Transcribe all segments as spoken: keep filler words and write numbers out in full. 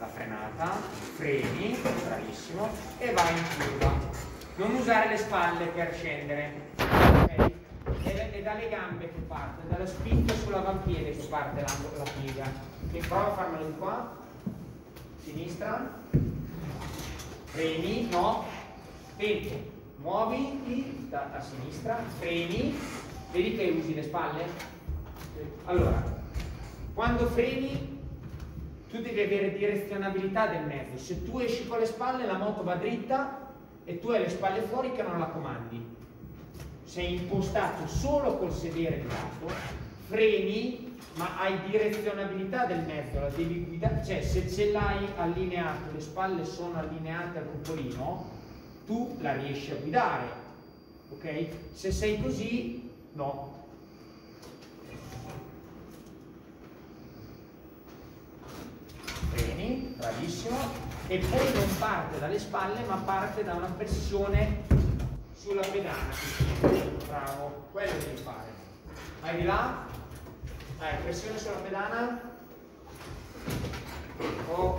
la frenata, freni, bravissimo, e vai in curva. Non usare le spalle per scendere, ok? È, è dalle gambe che parte, dalla spinta sull'avampiede che parte la, la piega. Quindi prova a farmelo di qua, sinistra, freni, no, tempo, muoviti da, a sinistra, freni, vedi che usi le spalle? Allora, quando freni tu devi avere direzionabilità del mezzo. Se tu esci con le spalle la moto va dritta e tu hai le spalle fuori che non la comandi. Sei impostato solo col sedere di lato, freni, ma hai direzionabilità del mezzo, la devi guidare, cioè se ce l'hai allineato, le spalle sono allineate al cupolino, tu la riesci a guidare, ok? Se sei così, no. Freni, bravissimo, e poi non parte dalle spalle ma parte da una pressione sulla pedana. Bravo, quello devi fare. Vai di là, dai, pressione sulla pedana, ok.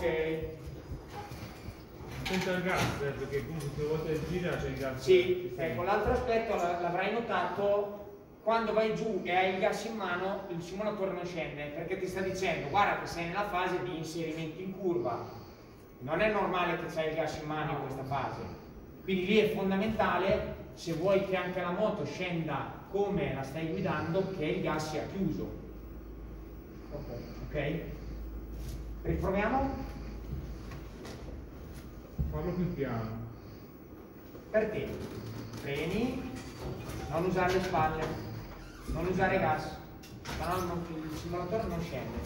Senza il gas, eh, perché comunque due volte gira c'è il gas. Sì, ecco, l'altro aspetto l'avrai notato. Quando vai giù e hai il gas in mano, il simulatore non scende, perché ti sta dicendo guarda che sei nella fase di inserimento in curva. Non è normale che c'hai il gas in mano in questa fase. Quindi lì è fondamentale, se vuoi che anche la moto scenda come la stai guidando, che il gas sia chiuso. Ok? Riproviamo? Farlo più piano. Perché? Freni, non usare le spalle. Non usare gas, se no non, il simulatore non scende.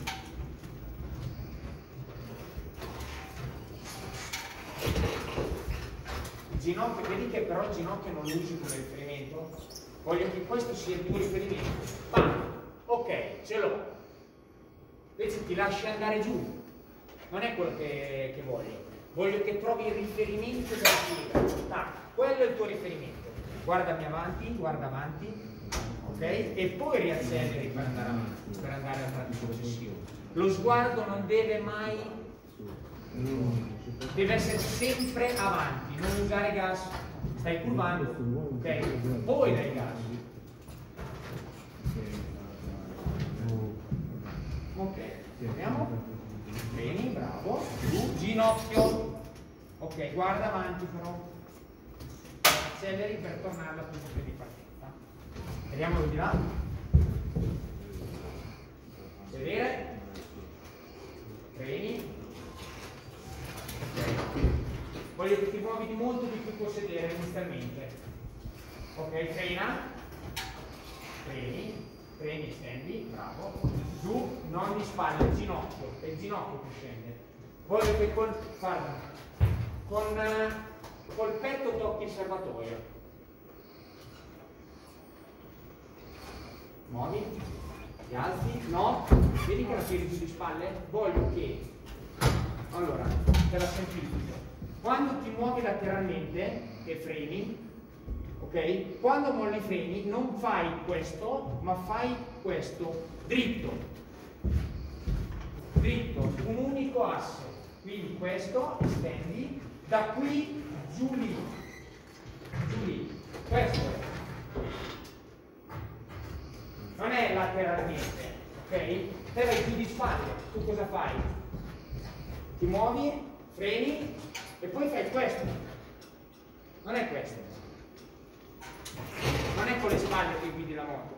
Il ginocchio, vedi che però il ginocchio non lo usi come riferimento? Voglio che questo sia il tuo riferimento. Bam! Ok, ce l'ho. Invece ti lasci andare giù. Non è quello che, che voglio. Voglio che trovi il riferimento della piega. Ah, quello è il tuo riferimento. Guardami avanti, guarda avanti. Okay? E poi riacceleri per andare avanti, per andare al tratto successivo. Lo sguardo non deve mai, deve essere sempre avanti, non usare gas, stai curvando, ok? Poi dai gas. Ok, torniamo. Bene, bravo. Giù, ginocchio. Ok, guarda avanti però. Acceleri per tornare al punto di partenza. Vediamolo di là. Vedere. Freni. Ok. Voglio che ti muovi di molto di più col sedere inizialmente. Ok, frena. Freni. Freni, stendi. Bravo. Giù, non di spalle, il ginocchio. È il ginocchio che scende. Voglio che col, guarda, con, col petto tocchi il serbatoio. Muovi, ti alzi, no, vedi che la tiri giù di spalle? Voglio che, allora, te la semplifico. Quando ti muovi lateralmente e freni, ok? Quando molli i freni non fai questo, ma fai questo, dritto, dritto, un unico asse. Quindi questo, estendi, da qui giù lì, giù lì, questo è. Non è lateralmente, ok? Te vai giù di spalle, tu cosa fai? Ti muovi, freni e poi fai questo. Non è questo. Non è con le spalle che guidi la moto.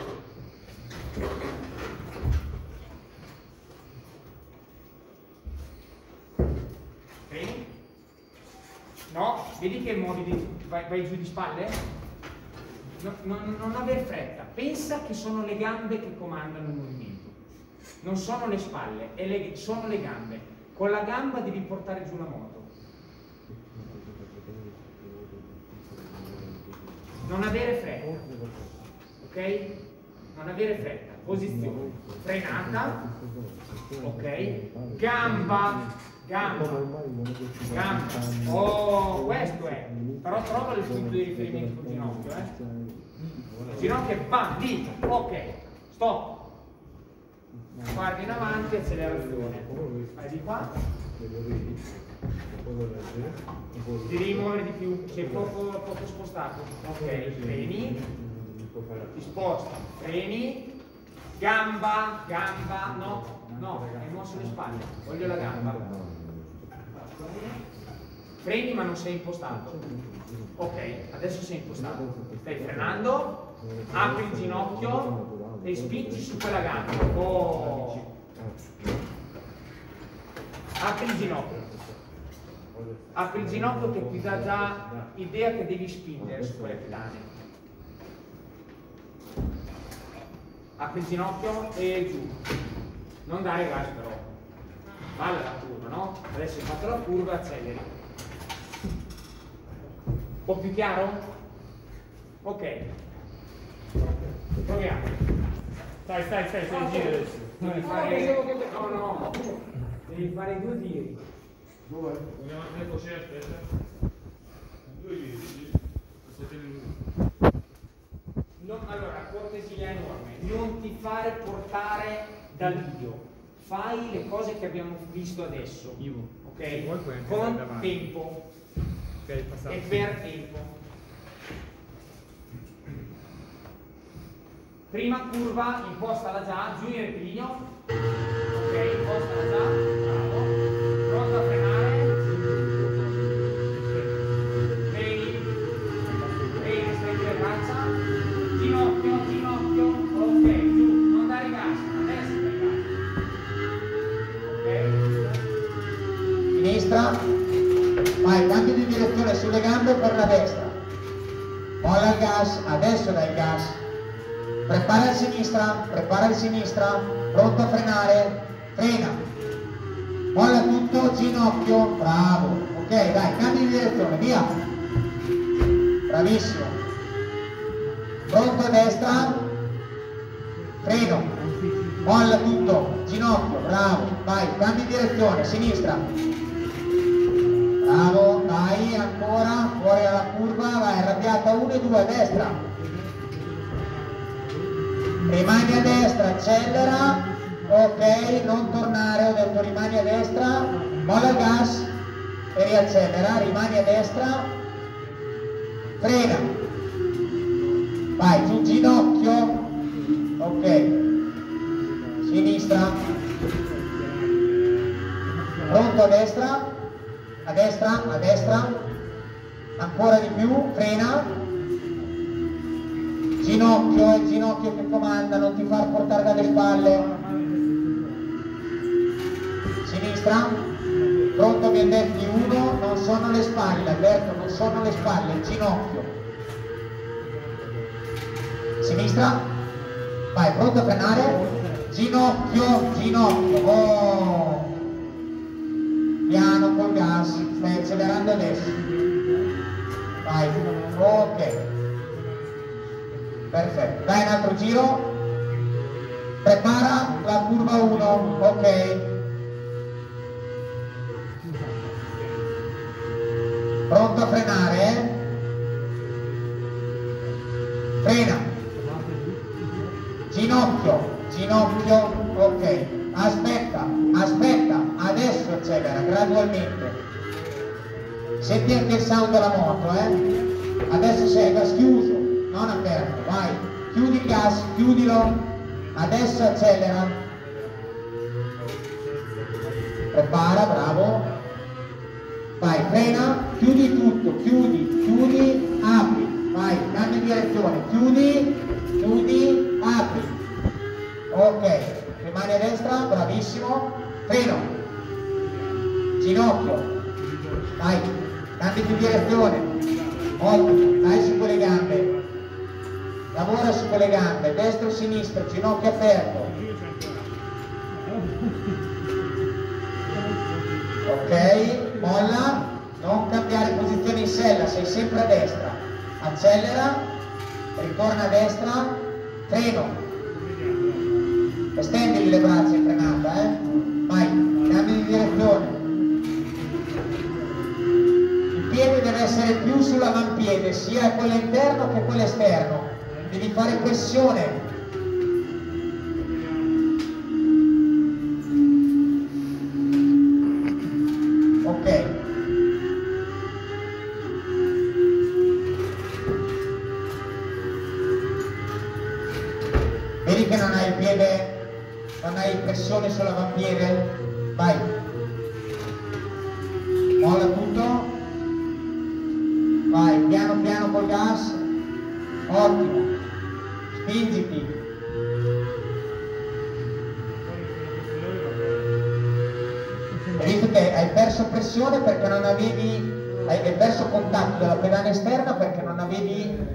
Freni? No? Vedi che muovi di, vai, vai giù di spalle? No, non, non aver fretta, pensa che sono le gambe che comandano il movimento, non sono le spalle, è le, sono le gambe. Con la gamba devi portare giù la moto. Non avere fretta, ok? Non avere fretta, posizione, frenata, ok? Gamba, gamba, gamba, oh, questo è, però trova il punto di riferimento sul ginocchio, eh? Il ginocchio è bam, dito, ok, stop, guardi in avanti, accelerazione. Vai di qua. Devi rimuovere di più, sei poco, poco spostato. Ok, freni, ti sposta, freni, gamba, gamba, no, no, hai mosso le spalle, voglio la gamba. Freni ma non sei impostato. Ok, adesso sei impostato. Stai frenando, apri il ginocchio e spingi su quella gamba. Oh. Apri il ginocchio. Apri il ginocchio che ti dà già idea che devi spingere su quelle pedane. Apri il ginocchio e giù. Non dare gas però. Vale la curva, no? Adesso hai fatto la curva, acceleri. Un po' più chiaro? Ok. Proviamo. Stai, stai, stai, stai, gira adesso. Devi fare... No, no. Devi fare due giri. Dove? Vogliamo andare così, aspetta. Due giri. Non, allora, cortesia enorme. Non ti fare portare dal video. Fai le cose che abbiamo visto adesso. Ok? Con tempo. E per tempo. Prima curva, impostala già, giù in rettilineo. Ok, impostala già. Bravo. Pronto a frenare. Freni. Freni, stretti le braccia. Ginocchio, ginocchio. Ok, giù. Non dare gas. Adesso dai gas. Ok. Sinistra. Vai, cambio di direzione sulle gambe per la destra. Molla il gas, adesso dai il gas. Prepara il sinistra, prepara il sinistra, pronto a frenare, frena. Molla tutto, ginocchio, bravo. Ok, dai, cambio di direzione, via. Bravissimo. Pronto a destra, freno. Molla tutto, ginocchio, bravo. Vai, cambio di direzione, sinistra. Bravo, vai, ancora, fuori dalla curva, vai, arrabbiata, uno e due, a destra. Rimani a destra, accelera, ok, non tornare, ho detto rimani a destra, molla il gas e riaccelera, rimani a destra, frena. Vai, giù ginocchio, ok, sinistra, pronto a destra. A destra, a destra, ancora di più, frena, ginocchio, è il ginocchio che comanda, non ti far portare dalle spalle, sinistra, pronto, mi detti uno, non sono le spalle, Alberto, non sono le spalle, il ginocchio, sinistra, vai, pronto a frenare, ginocchio, ginocchio, oh. Piano col gas, stai accelerando adesso. Vai, ok. Perfetto. Dai un altro giro. Prepara la curva uno, ok. Pronto a frenare, eh? Frena. Ginocchio, ginocchio, ok. Aspetta, aspetta, adesso accelera gradualmente. Senti anche il sound della moto, eh? Adesso sei gas chiuso, non aperto, vai. Chiudi il gas, chiudilo. Adesso accelera. Prepara, bravo. Vai, frena, chiudi tutto, chiudi, chiudi, apri. Vai, cambia direzione, chiudi, chiudi, apri. Ok. Rimani a destra, bravissimo, freno, ginocchio, vai, cambi di direzione, ottimo, dai su quelle gambe, lavora su quelle gambe, destra e sinistra, ginocchio aperto, ok, molla, non cambiare posizione in sella, sei sempre a destra, accelera, ritorna a destra, freno. Estendili le braccia in frenata, eh? Vai, cambi di direzione. Il piede deve essere più sull'avampiede, sia quello interno che quello esterno. Devi fare pressione. pressione sull'avampiede, vai, molla tutto, vai, piano piano col gas, ottimo, spingiti, hai visto che hai perso pressione perché non avevi, hai, hai perso contatto della pedana esterna perché non avevi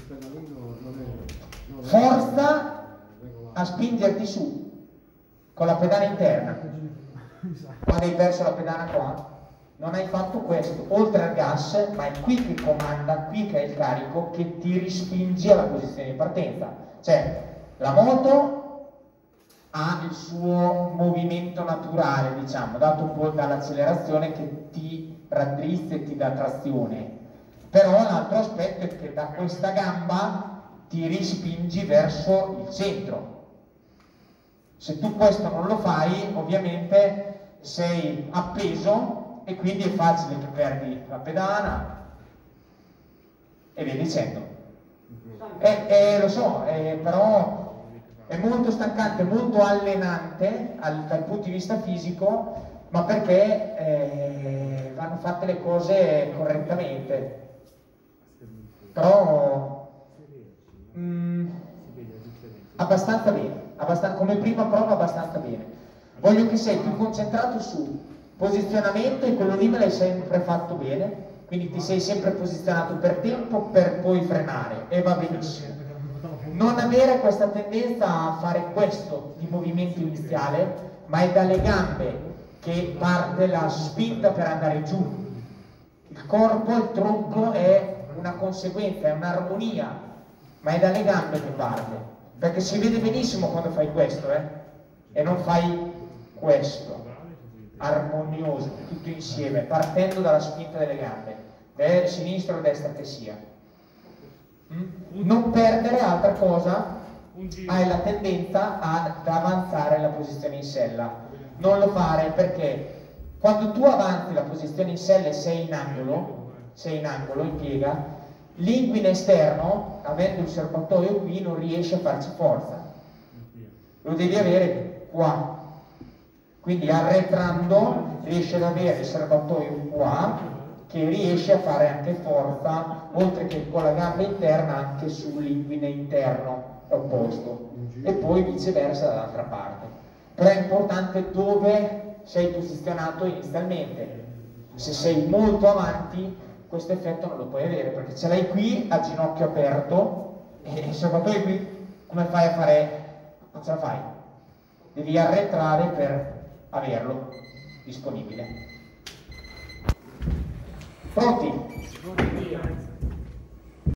forza a spingerti su con la pedana interna. Quando hai perso la pedana qua non hai fatto questo, oltre al gas, ma è qui che comanda, qui che è il carico che ti rispinge alla posizione di partenza. Cioè la moto ha il suo movimento naturale, diciamo, dato un po' dall'accelerazione che ti raddrizza e ti dà trazione, però l'altro aspetto è che da questa gamba ti rispingi verso il centro. Se tu questo non lo fai, ovviamente sei appeso e quindi è facile che perdi la pedana e via dicendo. E, e lo so, eh, però è molto stancante, molto allenante al, dal punto di vista fisico, ma perché eh, vanno fatte le cose correttamente. Però mm, abbastanza bene. Abbastanza, come prima prova abbastanza bene. Voglio che sei più concentrato su posizionamento, e quello lì me l'hai sempre fatto bene, quindi ti sei sempre posizionato per tempo per poi frenare e va benissimo. Non avere questa tendenza a fare questo di movimento iniziale, ma è dalle gambe che parte la spinta per andare giù. Il corpo, il tronco è una conseguenza, è un'armonia, ma è dalle gambe che parte. Perché si vede benissimo quando fai questo, eh? E non fai questo, armonioso, tutto insieme, partendo dalla spinta delle gambe, eh, sinistra o destra che sia. Mm? Non perdere, altra cosa, hai la tendenza ad avanzare la posizione in sella. Non lo fare perché quando tu avanzi la posizione in sella e sei in angolo, sei in angolo, in piega, l'inguine esterno, avendo il serbatoio qui, non riesce a farci forza, lo devi avere qua, quindi arretrando riesce ad avere il serbatoio qua che riesce a fare anche forza, oltre che con la gamba interna anche sull'inguine interno opposto, e poi viceversa dall'altra parte. Però è importante dove sei posizionato inizialmente. Se sei molto avanti questo effetto non lo puoi avere, perché ce l'hai qui a ginocchio aperto e il serbatoio qui, come fai a fare? Non ce la fai, devi arretrare per averlo disponibile. Pronti?